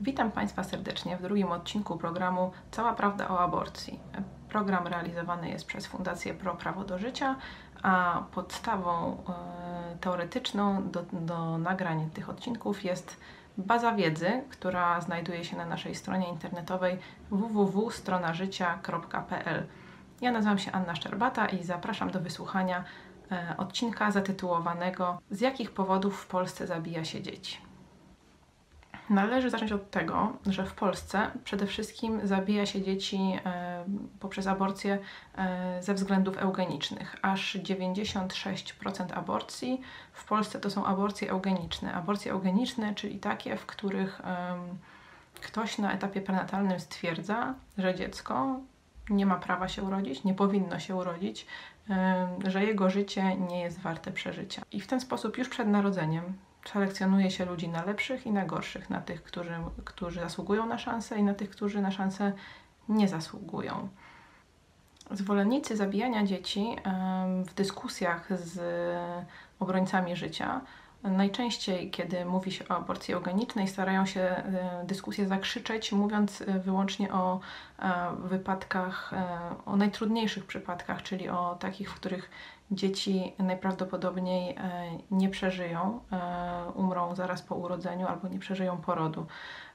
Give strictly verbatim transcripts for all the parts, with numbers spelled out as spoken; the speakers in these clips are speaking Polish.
Witam Państwa serdecznie w drugim odcinku programu Cała prawda o aborcji. Program realizowany jest przez Fundację Pro Prawo do Życia, a podstawą e, teoretyczną do, do nagrań tych odcinków jest baza wiedzy, która znajduje się na naszej stronie internetowej w w w kropka strona życia kropka p l. Ja nazywam się Anna Szczerbata i zapraszam do wysłuchania e, odcinka zatytułowanego Z jakich powodów w Polsce zabija się dzieci? Należy zacząć od tego, że w Polsce przede wszystkim zabija się dzieci e, poprzez aborcję e, ze względów eugenicznych. Aż dziewięćdziesiąt sześć procent aborcji w Polsce to są aborcje eugeniczne. Aborcje eugeniczne, czyli takie, w których e, ktoś na etapie prenatalnym stwierdza, że dziecko nie ma prawa się urodzić, nie powinno się urodzić, e, że jego życie nie jest warte przeżycia. I w ten sposób już przed narodzeniem selekcjonuje się ludzi na lepszych i na gorszych, na tych, którzy, którzy zasługują na szansę i na tych, którzy na szansę nie zasługują. Zwolennicy zabijania dzieci w dyskusjach z obrońcami życia, najczęściej kiedy mówi się o aborcji eugenicznej, starają się dyskusję zakrzyczeć, mówiąc wyłącznie o wypadkach, o najtrudniejszych przypadkach, czyli o takich, w których dzieci najprawdopodobniej nie przeżyją, umrą zaraz po urodzeniu albo nie przeżyją porodu.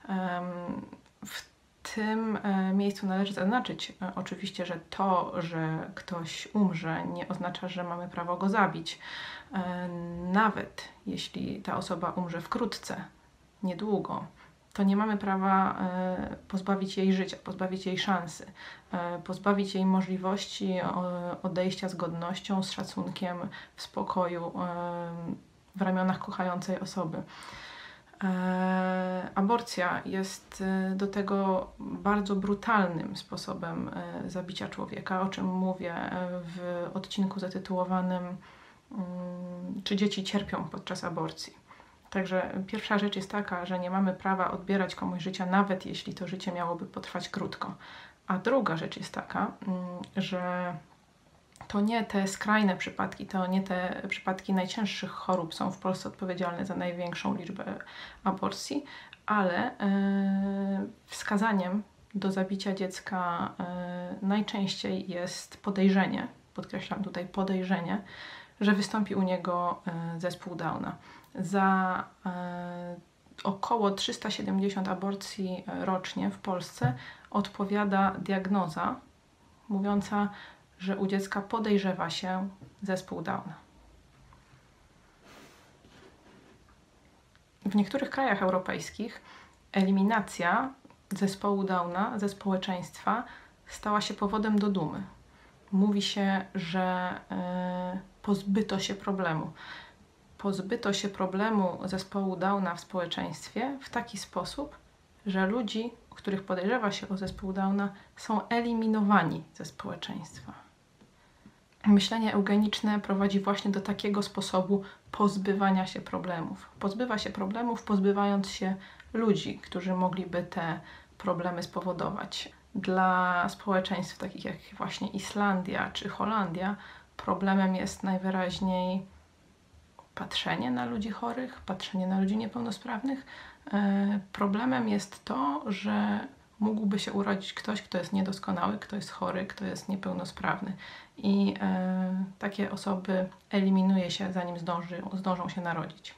W tym miejscu należy zaznaczyć oczywiście, że to, że ktoś umrze, nie oznacza, że mamy prawo go zabić. Nawet jeśli ta osoba umrze wkrótce, niedługo, to nie mamy prawa pozbawić jej życia, pozbawić jej szansy, pozbawić jej możliwości odejścia z godnością, z szacunkiem, w spokoju, w ramionach kochającej osoby. Aborcja jest do tego bardzo brutalnym sposobem zabicia człowieka, o czym mówię w odcinku zatytułowanym Czy dzieci cierpią podczas aborcji? Także pierwsza rzecz jest taka, że nie mamy prawa odbierać komuś życia, nawet jeśli to życie miałoby potrwać krótko. A druga rzecz jest taka, że to nie te skrajne przypadki, to nie te przypadki najcięższych chorób są w Polsce odpowiedzialne za największą liczbę aborcji, ale wskazaniem do zabicia dziecka najczęściej jest podejrzenie, podkreślam tutaj podejrzenie, że wystąpi u niego zespół Downa. Za e, około trzysta siedemdziesiąt aborcji rocznie w Polsce odpowiada diagnoza mówiąca, że u dziecka podejrzewa się zespół Downa. W niektórych krajach europejskich eliminacja zespołu Downa ze społeczeństwa stała się powodem do dumy. Mówi się, że e, pozbyto się problemu. Pozbyto się problemu zespołu Downa w społeczeństwie w taki sposób, że ludzi, których podejrzewa się o zespół Downa, są eliminowani ze społeczeństwa. Myślenie eugeniczne prowadzi właśnie do takiego sposobu pozbywania się problemów. Pozbywa się problemów, pozbywając się ludzi, którzy mogliby te problemy spowodować. Dla społeczeństw takich jak właśnie Islandia czy Holandia problemem jest najwyraźniej patrzenie na ludzi chorych, patrzenie na ludzi niepełnosprawnych. E, problemem jest to, że mógłby się urodzić ktoś, kto jest niedoskonały, kto jest chory, kto jest niepełnosprawny. I e, takie osoby eliminuje się, zanim zdąży, zdążą się narodzić.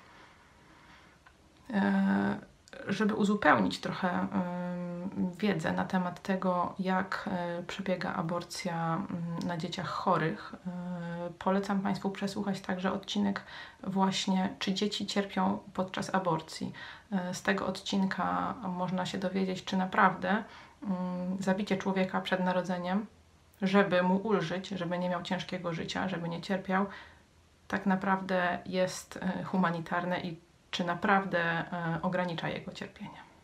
E, żeby uzupełnić trochę e, wiedzę na temat tego, jak e, przebiega aborcja na dzieciach chorych, e, polecam Państwu przesłuchać także odcinek właśnie, czy dzieci cierpią podczas aborcji. E, z tego odcinka można się dowiedzieć, czy naprawdę m, zabicie człowieka przed narodzeniem, żeby mu ulżyć, żeby nie miał ciężkiego życia, żeby nie cierpiał, tak naprawdę jest e, humanitarne i czy naprawdę e, ogranicza jego cierpienie.